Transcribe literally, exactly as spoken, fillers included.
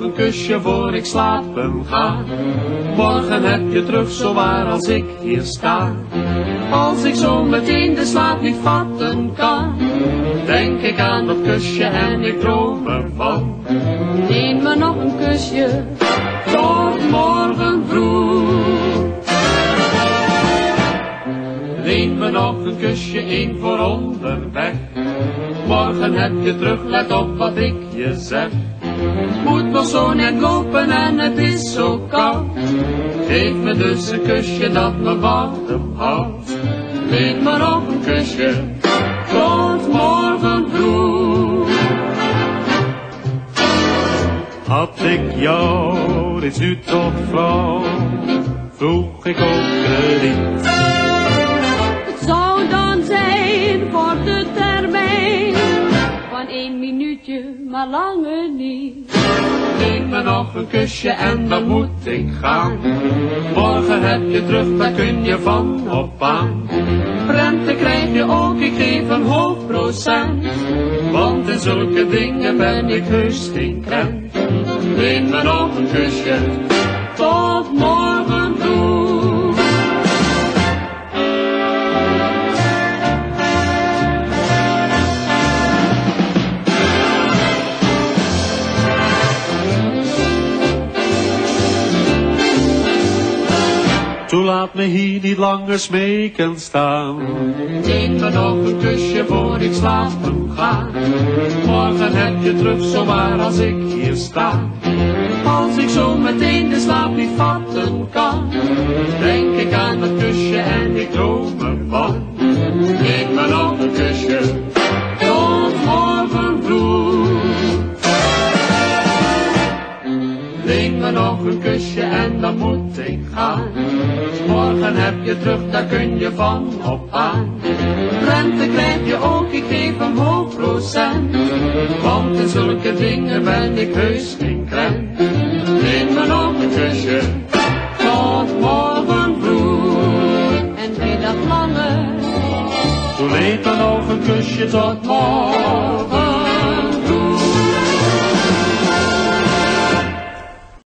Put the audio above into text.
een kusje voor ik slapen ga. Morgen heb je terug zowaar als ik hier sta. Als ik zo meteen de slaap niet vatten kan, denk ik aan dat kusje en ik droom ervan. Neem me nog een kusje, tot morgen vroeg. Neem me nog een kusje, één voor onderweg. Morgen heb je terug, let op wat ik je zeg. Moet nog zo net lopen en het is zo koud. Geef me dus een kusje dat me warm houdt. Neem me nog een kusje, tot morgen vroeg. Had ik jou reeds nu tot vrouw, vroeg ik ook krediet. Het zou dan zijn voor de termijn van één minuutje, maar langer niet. Neem me nog een kusje en dan moet ik gaan. Morgen heb je terug, daar kun je van op aan. Rente krijg je ook, ik geef een hoog procent. Want in zulke dingen ben ik heus geen krent. Neem me nog een kusje, tot morgen vroeg. Toen laat me hier niet langer smeken staan. Neem me nog een kusje voor ik slapen ga. Morgen heb je terug zowaar als ik hier sta. Als ik zo meteen de slaap niet vatten kan, denk ik aan dat kusje en ik droom ervan. Neem me nog een kusje, tot morgen vroeg. Neem me nog een kusje en dan moet ik gaan. Morgen heb je terug, daar kun je van op aan. Rente krijg je ook, ik geef een hoog procent. Want in zulke dingen ben ik heus geen krent. Neem me nog een kusje, tot morgen vroeg. En wil dat langer, Doe neem me nog een kusje tot morgen.